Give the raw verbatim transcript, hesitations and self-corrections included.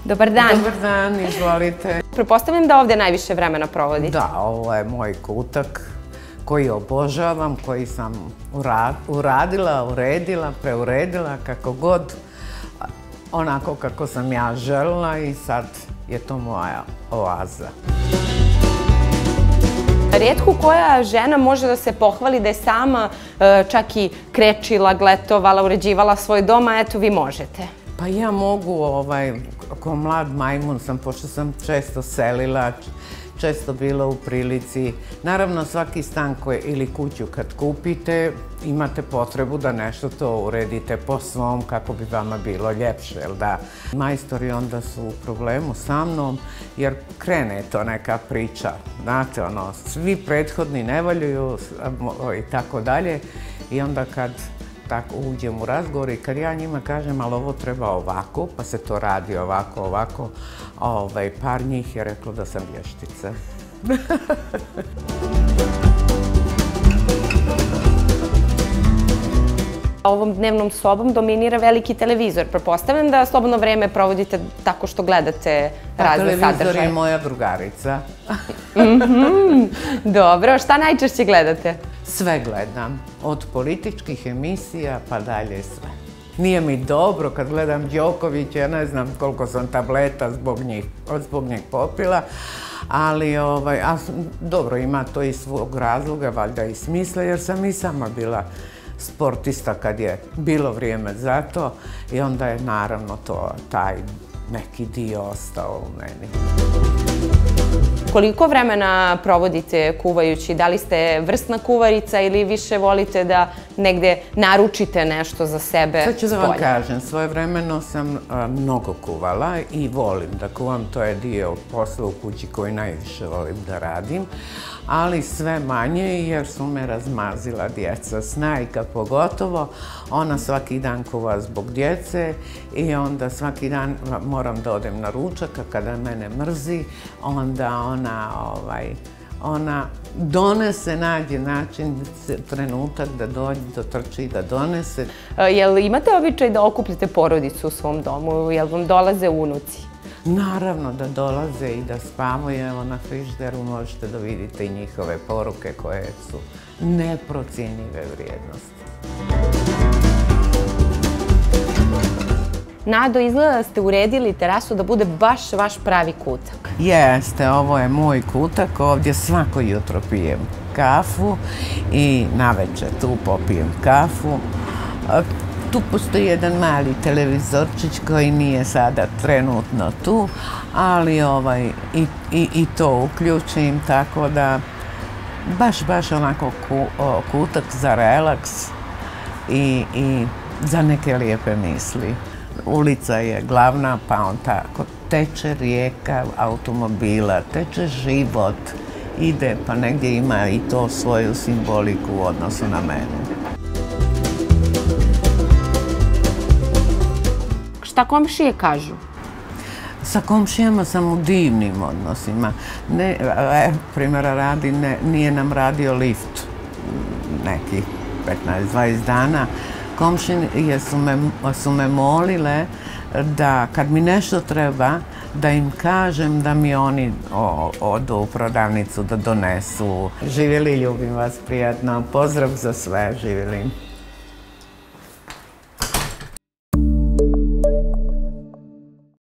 Dobar dan. Dobar dan, izvolite. Pretpostavljam da ovdje najviše vremena provodite. Da, ovo je moj kutak koji obožavam, koji sam uradila, uredila, preuredila, kako god, onako kako sam ja željela i sad je to moja oaza. Rijetko koja žena može da se pohvali da je sama čak i krečila, gletovala, uređivala svoj dom, a eto vi možete. Pa ja mogu, kao mlad majmun sam, pošto sam često selila, često bila u prilici. Naravno, svaki stan ili kuću kad kupite, imate potrebu da nešto to uredite po svom kako bi vama bilo ljepše, jel da? Majstori onda su u problemu sa mnom, jer krene to neka priča. Znate, ono, svi prethodni ne valjuju i tako dalje. I onda kad tako uđem u razgovor i kad ja njima kažem, ali ovo treba ovako, pa se to radi ovako, ovako, par njih je reklo da sam vještica. Ovom dnevnom sobom dominira veliki televizor. Pretpostavljam da slobodno vreme provodite tako što gledate razne sadržaje. Televizor je moja drugarica. Dobro, šta najčešće gledate? Sve gledam, od političkih emisija pa dalje sve. Nije mi dobro kad gledam Đokovića, ja ne znam koliko sam tableta zbog njih popila, ali dobro, ima to i svog razloga, valjda i smisla, jer sam i sama bila sportista kad je bilo vrijeme za to i onda je naravno to taj neki dio ostao u meni. Koliko vremena provodite kuvajući? Da li ste vrsna kuvarica ili više volite da negde naručite nešto za sebe spolja? Sad ću da vam kažem, svojevremeno sam mnogo kuvala i volim da kuvam, to je dio posla u kući koji najviše volim da radim, ali sve manje jer su me razmazila djeca, snajka pogotovo, ona svaki dan kuva zbog djece i onda svaki dan moram da odem na ručak, a kada mene mrzi, onda ona, ona donese, nađe način, trenutak da dođe, dotrči, da donese. Jel imate običaj da okupite porodicu u svom domu? Jel vam dolaze unuci? Naravno da dolaze i da spavamo i evo na frižideru možete da vidite i njihove poruke koje su neprocjenjive vrijednosti. Nado, izgleda da ste uredili terasu da bude baš vaš pravi kutak. Jeste, ovo je moj kutak, ovdje svako jutro pijem kafu i navečer tu popijem kafu. Tu postoji jedan mali televizorčić koji nije sada trenutno tu, ali i to uključim, tako da baš, baš onako kutak za relaks i za neke lijepe misli. Ulica je glavna, pa on tako teče rijeka automobila, teče život, ide pa negdje ima i to svoju simboliku u odnosu na mene. Šta komšije kažu? Sa komšijama sam u divnim odnosima. Primjera radi, nije nam radio lift nekih petnaest dvadeset dana. Komšije su me molile da kad mi nešto treba, da im kažem da mi oni odu u prodavnicu da donesu. Živjeli, ljubim vas, prijatno. Pozdrav za sve, živjeli.